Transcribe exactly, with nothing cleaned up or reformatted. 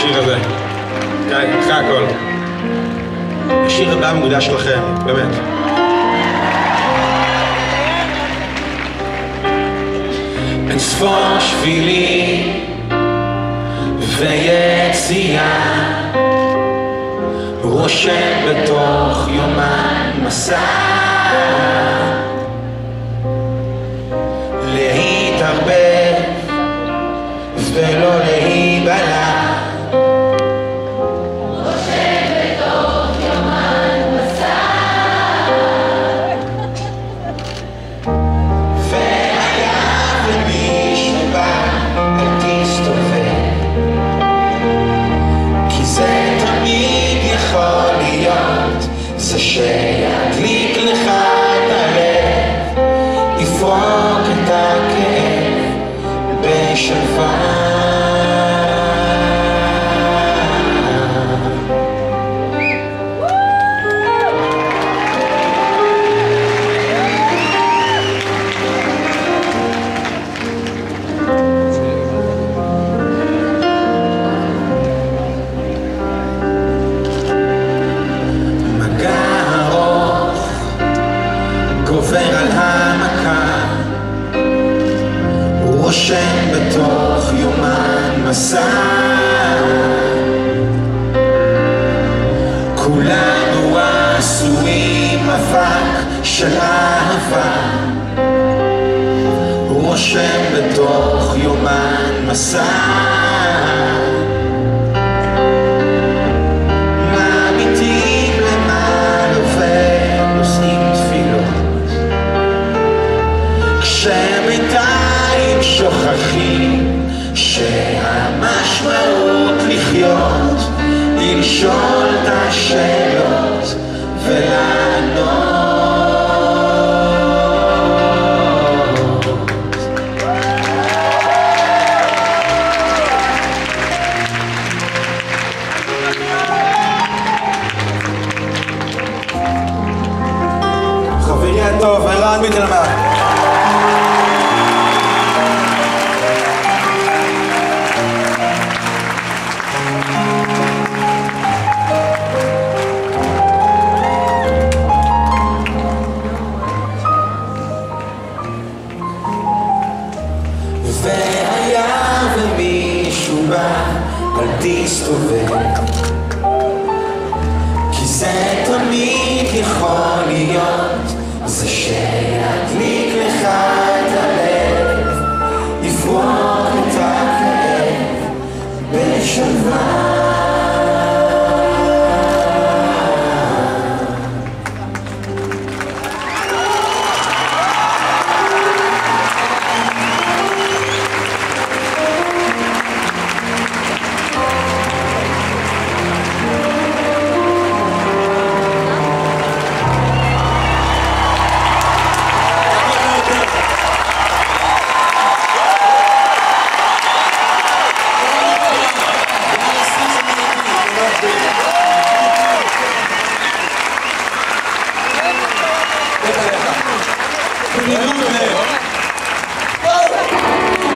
השיר הזה. אחרי הכל. השיר הבא מוקדש לכם, באמת. אין ספור שבילים ויציאה רושם בתוך יומן מסע להתערבב ולא להיבלע רושם בתוך יומן מסע והיה ומישהו בא אל תסתובב כי זה תמיד יכול להיות זה שידליק לך את הלב יפרוק את הכאב בשלווה גובר על המכה רושם בתוך יומן מסע כולנו עשויים אבק של אהבה רושם בתוך יומן מסע שבינתיים שוכחים שהמשמעות לחיות היא לשאול את השאלות ולענות חברי הטוב, ערן מתלמד והיה ומישהו בא אל תסתובב כי זה תמיד יכול להיות זה שידליק לך את הלב יפרוק את הכאב בשלווה